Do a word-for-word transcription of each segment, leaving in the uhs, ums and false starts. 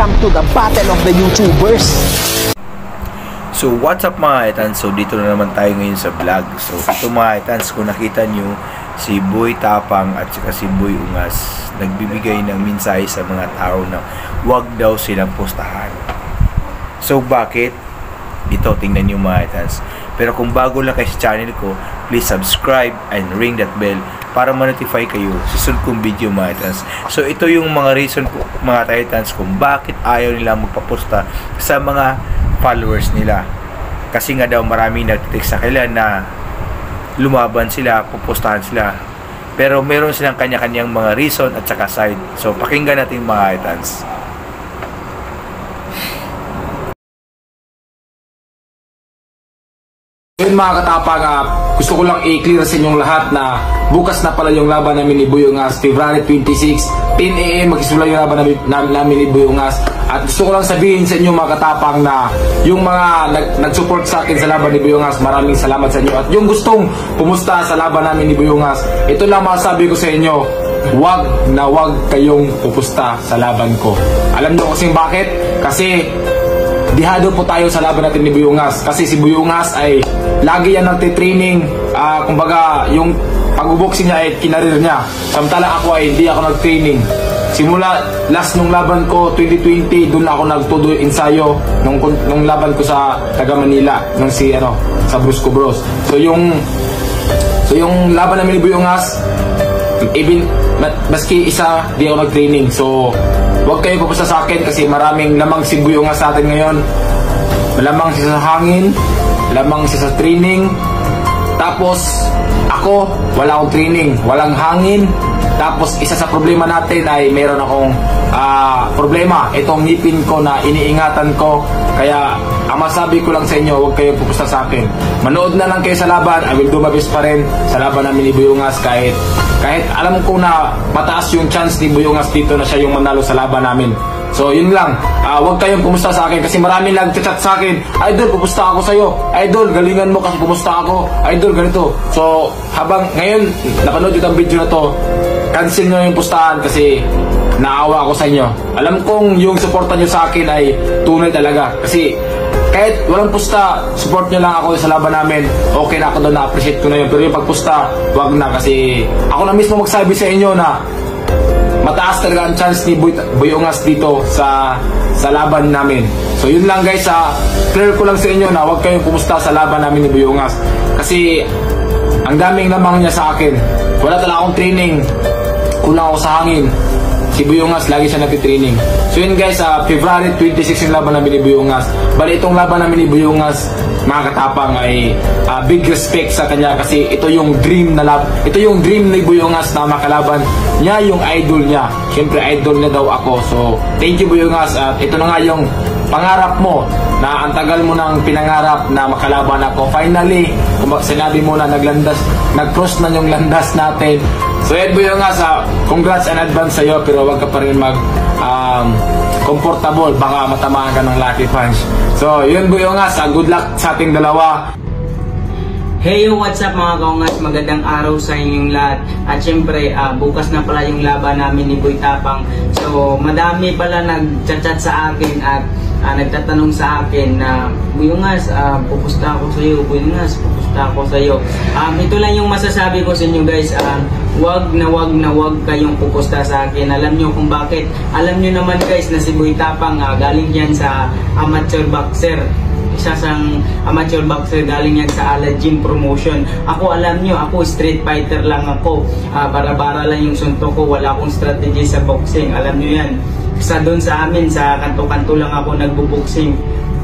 Welcome to the Battle of the YouTubers. So what's up mga Itans? So dito na naman tayo ngayon sa vlog. So ito mga Itans, kung nakita nyo, si Boy Tapang at saka si Boy Ungas nagbibigay ng mensahe sa mga tao na wag daw silang postahan. So bakit? Ito, tingnan nyo mga Itans. Pero kung bago lang kayo sa channel ko, please subscribe and ring that bell para ma-notify kayo sa susunod kong video mga Titans. So ito yung mga reason ko mga Titans kung bakit ayaw nila magpaposta sa mga followers nila. Kasi nga daw maraming nagtitik sa kanila na lumaban sila, pupostahan sila. Pero meron silang kanya-kanyang mga reason at saka side. So pakinggan natin mga Titans. Yun mga katapang, uh, gusto ko lang i-clear sa inyong lahat na bukas na pala yung laban namin ni Boy Ungas, February twenty-six, ten A M magsisimula yung laban namin, namin ni Boy Ungas. At gusto ko lang sabihin sa inyo mga katapang na yung mga nag, nag-support sa akin sa laban ni Boy Ungas, maraming salamat sa inyo. At yung gustong pumusta sa laban namin ni Boy Ungas, ito lang masasabi ko sa inyo, wag na wag kayong pupusta sa laban ko. Alam nyo kasi bakit? Kasi dihado po tayo sa laban natin ni Boy Ungas. Kasi si Boy Ungas ay lagi yan nagtitraining. Uh, kumbaga, yung pag-boxing niya ay kinarir niya. Samantala ako ay hindi ako nag-training. Simula last nung laban ko, twenty twenty, doon ako nagtudo ensayo nung, nung laban ko sa taga Manila, nung si, ano, sa Brusco Bros. So yung, so yung laban namin ni Boy Ungas, even, maski isa, di ako nag-training. So, huwag kayo pupusta sa akin kasi maraming lamang si Boy Ungas sa atin ngayon. Malamang siya sa hangin, lamang siya sa training. Tapos ako, wala akong training, walang hangin. Tapos isa sa problema natin ay meron akong uh, problema, itong ngipin ko na iniingatan ko. Kaya ang masabi ko lang sa inyo, huwag kayo pupusta sa akin. Manood na lang kayo sa laban. I will do my best pa rin sa laban namin ni Boy Ungas. Kahit, kahit alam ko na mataas yung chance ni Boy Ungas dito na siya yung manalo sa laban namin. So yun lang, uh, huwag kayong pumusta sa akin kasi marami nag-chat sa akin, Idol, pumusta ako sa'yo. Idol, galingan mo kasi pumusta ako. Idol, ganito. So habang ngayon napanood yung video na to, cancel nyo yung pustahan kasi naawa ako sa inyo. Alam kong yung suporta nyo sa akin ay tunay talaga. Kasi kahit walang pusta, support nyo lang ako sa laban namin. Okay na ako doon, na-appreciate ko na yun. Pero yung pagpusta, wag na kasi ako na mismo magsabi sa inyo na mataas talaga ang chance ni Boy, Boy Ungas dito sa sa laban namin. So yun lang guys, uh, clear ko lang sa inyo na huwag kayong pumusta sa laban namin ni Boy Ungas. Kasi ang daming lamang niya sa akin. Wala talaga akong training. Kulang ako sa hangin. Si Boy Ungas, lagi siya nagtitraining. So yun guys, uh, February twenty-six yung laban namin ni Boy Ungas. Bali itong laban namin ni Boy Ungas, mga katapang, ay uh, big respect sa kanya kasi ito yung dream na lab, ito yung dream ni Boy Ungas na makalaban niya yung idol niya. Siyempre idol niya daw ako. So thank you Boy Ungas. At ito na nga yung pangarap mo na ang tagal mo nang pinangarap na makalaban ako. Finally, sinabi mo na naglandas, nag-cross na yung landas natin. So yun Boy Ungas, uh, congrats in advance sa'yo, pero wag ka pa rin mag um, comfortable, baka matamaan ka ng lucky punch. So yun Boy Ungas, uh, good luck sa ating dalawa. Hey yo, what's up mga kaungas? Magandang araw sa inyong lahat. At syempre, uh, bukas na pala yung laban namin ni Boy Tapang. So madami pala nag-chat-chat sa akin at uh, nagtatanong sa akin na Boy Ungas, uh, pupusta ako sa iyo. Boy Ungas, pupusta ako sa iyo. Um, ito lang yung masasabi ko sa inyo guys. Uh, wag na wag na wag kayong pupusta sa akin. Alam nyo kung bakit? Alam nyo naman guys na si Boy Tapang uh, galing yan sa amateur boxer. Isa sang amateur boxer, galing yan sa Ala Gym Promotion. Ako alam nyo, ako street fighter lang ako. Uh, bara-bara lang yung suntok ko, wala akong strategy sa boxing. Alam nyo yan. Sa doon sa amin, sa kanto-kanto lang ako nagbo-boxing.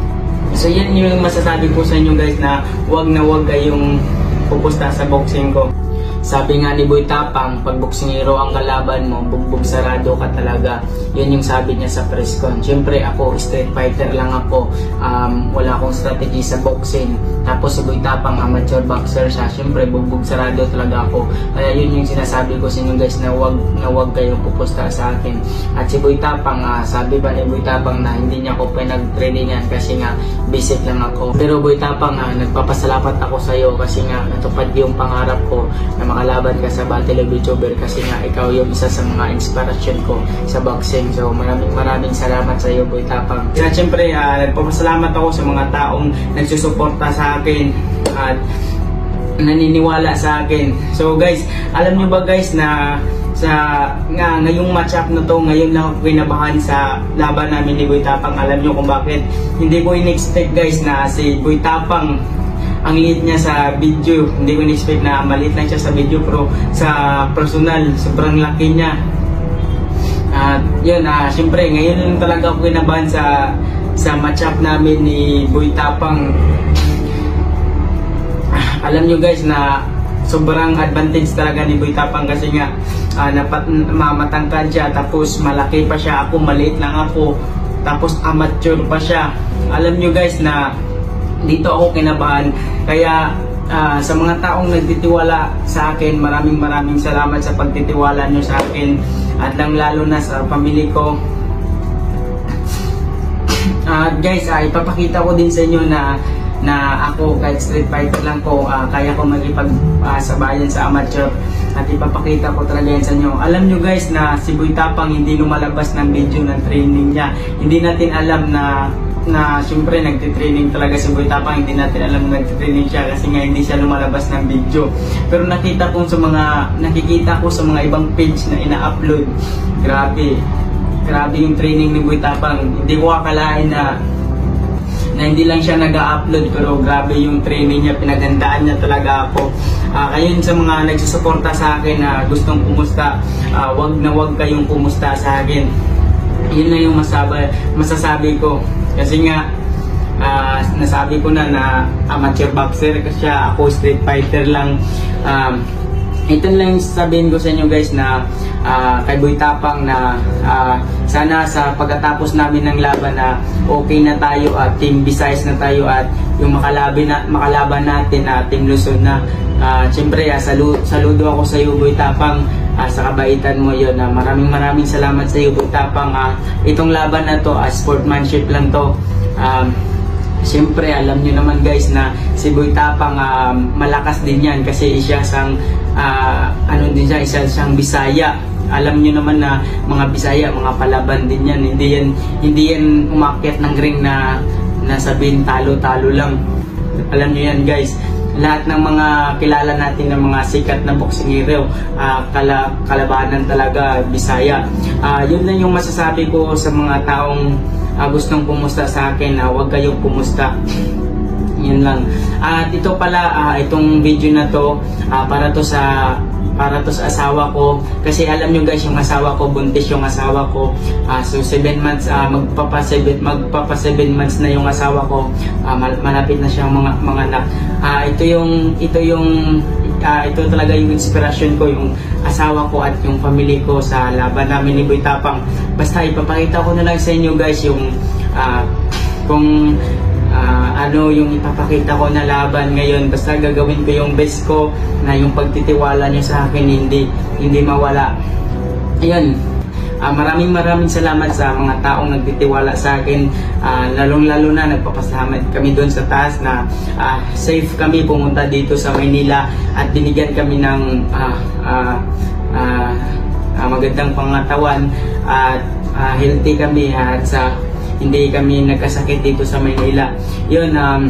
So yan yung masasabi ko sa inyo guys na wag na wag kayong pupusta sa boxing ko. Sabi nga ni Boy Tapang, pag boksingero ang kalaban mo, bugbog sarado ka talaga. Yun yung sabi niya sa press con. Siyempre ako, street fighter lang ako. Um, wala akong strategy sa boxing. Tapos si Boy Tapang, amateur boxer siya. Siyempre, bugbog sarado talaga ako. Kaya yun yung sinasabi ko sa inyo guys na wag, na wag kayong pupusta sa akin. At si Boy Tapang, uh, sabi ba ni Boy Tapang na hindi niya ako pinag-trainingan kasi nga visit lang ako. Pero Boy Tapang, uh, nagpapasalamat ako sa iyo kasi nga natupad yung pangarap ko na makalaban ka sa Battle of YouTuber kasi nga ikaw yung isa sa mga inspirasyon ko sa boxing. So maraming maraming salamat sa iyo, Boy Tapang. At syempre uh, nagpapasalamat ako sa mga taong nagsusuporta sa akin at naniniwala sa akin. So guys, alam nyo ba guys na sa nga ngayong match-up na to, ngayon lang ako kinabahan sa laban namin ni Boy Tapang. Alam nyo kung bakit? Hindi ko in-expect guys na si Boy Tapang ang liit niya sa video. Hindi ko in-expect na maliit lang siya sa video, pero sa personal sobrang laki niya. At uh, yun, uh, syempre ngayon lang talaga ako kinabahan sa sa match-up namin ni Boy Tapang. Alam nyo guys na sobrang advantage talaga ni Boy Tapang kasi nga uh, napat, mamatangkad siya, tapos malaki pa siya, ako maliit lang ako, tapos amateur pa siya. Alam nyo guys na dito ako kinabahan. Kaya uh, sa mga taong nagtitiwala sa akin, maraming maraming salamat sa pagtitiwala nyo sa akin, at lang lalo na sa pamilya ko. Uh, guys, uh, ipapakita ko din sa inyo na na ako kahit street fighter lang ko, uh, kaya ko magipag-sabayan uh, sa amateur, at ipapakita ko talaga yan sa inyo. Alam nyo guys na si Boy Tapang hindi lumalabas ng video ng training niya. Hindi natin alam na na siyempre nagtitraining talaga si Boy Tapang. Hindi natin alam na nagtitraining siya kasi nga hindi siya lumalabas ng video. Pero nakita ko sa mga nakikita ko sa mga ibang page na ina-upload, grabe grabe yung training ni Boy Tapang. Hindi ko akalain na na hindi lang siya nag-upload, pero grabe yung training niya, pinagandaan niya talaga ako. Uh, kayo sa mga nagsusuporta sa akin na uh, gustong kumusta, uh, wag na wag kayong kumusta sa akin. Yun na yung masabi, masasabi ko. Kasi nga, uh, nasabi ko na na amateur boxer kasi siya, ako street fighter lang. Um, ito lang sabihin ko sa inyo guys na uh, kay Boy Tapang na uh, sana sa pagkatapos namin ng laban na okay na tayo at Team Visayas na tayo, at yung makalaban, na, makalaban natin at uh, Team Luzon na. Uh, Siyempre, uh, salu saludo ako sa iyo Boy Tapang, uh, sa kabaitan mo yun. Uh, maraming maraming salamat sa iyo Boy Tapang. Uh, itong laban na to, uh, sportsmanship lang to. Um, Siyempre, alam nyo naman guys na si Boy Tapang uh, malakas din yan kasi siya sang uh, ano din siya, isa siyang Bisaya. Alam nyo naman na mga Bisaya, mga palaban din yan. Hindi yan, hindi yan umakyat ng ring na nasabihin talo-talo lang. Alam nyo yan guys. Lahat ng mga kilala natin ng mga sikat na boksingero, uh, kala, kalabanan talaga Bisaya. Uh, yun lang yung masasabi ko sa mga taong uh, gustong pumusta sa akin. Uh, huwag kayong pumusta. Yun lang. At ito pala, uh, itong video na to, uh, para to sa para to sa asawa ko, kasi alam nyo guys, yung asawa ko, buntis yung asawa ko. Uh, so seven months, uh, magpapa seven magpapa seven months na yung asawa ko. Uh, malapit na siyang mga mga anak. Uh, ito yung ito yung uh, ito talaga yung inspirasyon ko, yung asawa ko at yung family ko sa laban namin ni Boy Tapang. Basta ipapakita ko na lang sa inyo guys yung uh, kung Uh, ano yung ipapakita ko na laban ngayon. Basta gagawin ko yung best ko, na yung pagtitiwala nyo sa akin hindi hindi mawala. Ayun, uh, maraming maraming salamat sa mga taong nagtitiwala sa akin, uh, lalong lalo na nagpapasalamat kami doon sa taas na uh, safe kami pumunta dito sa Maynila at binigyan kami ng uh, uh, uh, uh, magandang pangatawan at uh, healthy kami at sa hindi kami nagkasakit dito sa Maynila. Yun, um,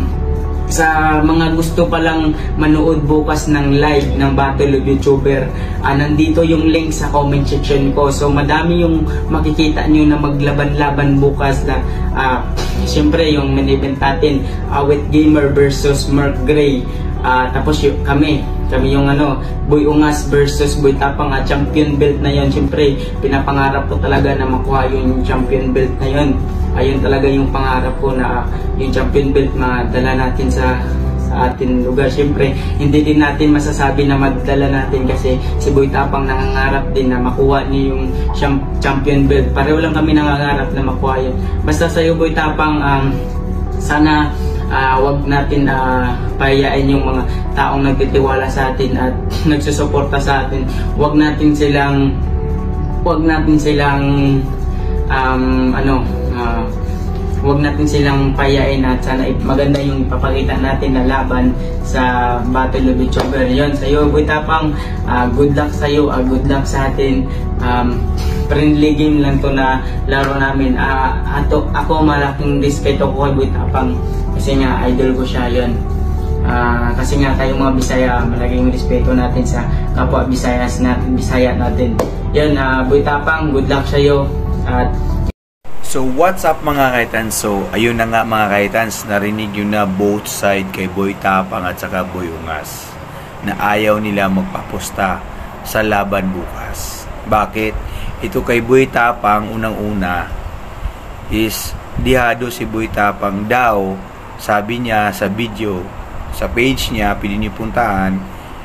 sa mga gusto palang manood bukas ng live ng Battle of YouTuber, uh, nandito yung link sa comment section ko. So madami yung makikita nyo na maglaban-laban bukas na uh, siyempre yung main event natin, Awit Gamer versus Mark Gray. Uh, tapos yung, kami kami yung ano, Boy Ungas versus Boy Tapang, at champion belt na yon. Siyempre pinapangarap ko talaga na makuha yung champion belt na yon. Ayun talaga yung pangarap ko, na yung champion belt madala natin sa sa ating lugar. Siyempre hindi din natin masasabi na madala natin kasi si Boy Tapang nangangarap din na makuha niya yung champion belt. Pareho lang kami nangangarap na makuha yun. Basta sa iyo Boy Tapang, um, sana Uh, wag natin uh, payayain yung mga taong nagtitiwala sa atin at nagsusuporta sa atin. Wag natin silang wag natin silang um, ano uh, wag natin silang payain at sana maganda yung ipapakita natin na laban sa Battle of YouTuber. Yun, sa'yo Boy Tapang, uh, good luck sa'yo, uh, good luck sa atin. Um, friendly game lang to na laro namin. Uh, ato, ako malaking respeto ko kay Boy Tapang kasi nga idol ko siya. Yun. Uh, kasi nga tayong mga Bisaya, malaking respeto natin sa kapwa Bisayas natin, Bisaya natin. Yun, uh, Boy Tapang, good luck sa'yo. At So what's up mga kaitans? So ayun na nga mga kaitans, narinig yun na both side kay Boy Tapang at saka Boy Ungas na ayaw nila magpapusta sa laban bukas. Bakit? Ito kay Boy Tapang, unang-una is dihado si Boy Tapang daw, sabi niya sa video, sa page niya, pwede niyo puntahan,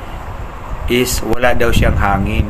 is wala daw siyang hangin.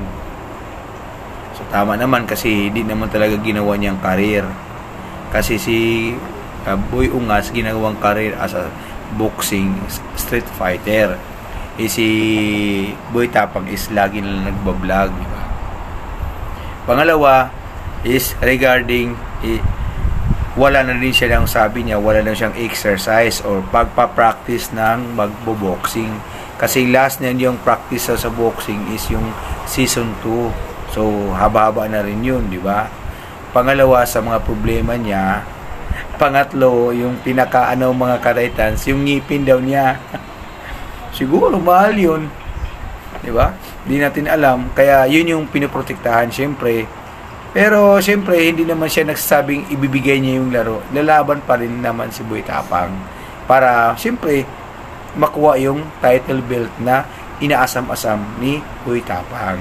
So tama naman kasi hindi naman talaga ginawa niyang karir. Kasi si uh, Boy Ungas ginawang karir as a boxing street fighter. Eh si Boy Tapang is lagi na nagbablog, di ba? Pangalawa is regarding eh, wala na rin siya lang, sabi niya, wala na siyang exercise or pagpa-practice ng magbo-boxing. Kasi last niya yung practice sa, sa boxing is yung season two. So, haba-haba na rin yun, di ba? Pangalawa, sa mga problema niya. Pangatlo, yung pinaka-ano mga karaitans, yung ngipin daw niya. Siguro, mahal yun. Di ba? Hindi natin alam. Kaya, yun yung pinoprotektahan, syempre. Pero, syempre, hindi naman siya nagsasabing ibibigay niya yung laro. Lalaban pa rin naman si Boy Tapang. Para, syempre, makuha yung title belt na inaasam-asam ni Boy Tapang.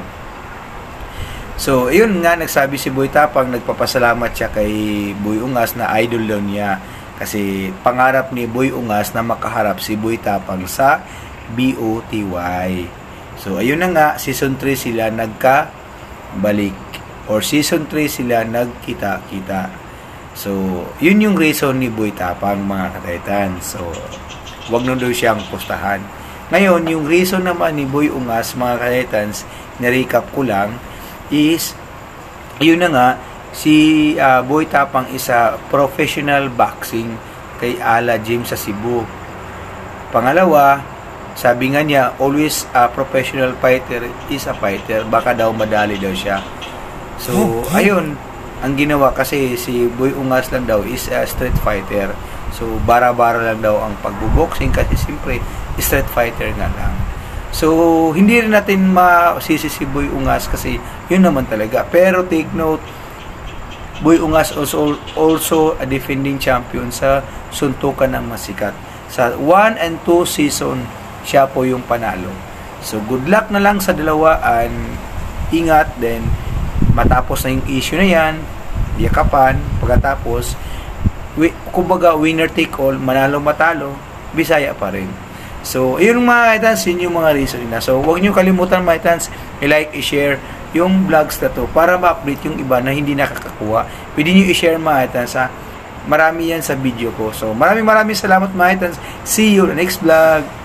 So, yun nga, nagsabi si Boy Tapang, nagpapasalamat siya kay Boy Ungas na idol daw niya. Kasi pangarap ni Boy Ungas na makaharap si Boy Tapang sa B O T Y. So, ayun na nga, season three sila nagkabalik. Or season three sila nagkita-kita. So, yun yung reason ni Boy Tapang, mga kataytan. So, wag na daw siyang postahan. Ngayon, yung reason naman ni Boy Ungas, mga kataytans, na-recap ko lang, is, yun na nga, si uh, Boy Tapang is a professional boxing kay Ala Gym sa Cebu. Pangalawa, sabi nga niya, always a professional fighter is a fighter. Baka daw madali daw siya. So, ayun, ang ginawa kasi si Boy Ungas lang daw is a street fighter. So, bara-bara lang daw ang pagbuboxing kasi siyempre, street fighter nga lang. So, hindi rin natin masisi si Boy Ungas kasi yun naman talaga. Pero take note, Boy Ungas also, also a defending champion sa suntukan ng masikat. Sa one and two season, siya po yung panalo. So, good luck na lang sa dalawa and ingat din. Matapos na yung issue na yan, yakapan, pagkatapos, kumbaga winner take all, manalo matalo, Bisaya pa rin. So, yun mga kaitans, yun yung mga reason na. So, huwag nyo kalimutan mga kaitans, i-like, i-share yung vlogs na to para ma-update yung iba na hindi nakakakuha. Pwede nyo i-share mga kaitans ha. Marami yan sa video ko. So, maraming maraming salamat mga kaitans. See you in the next vlog.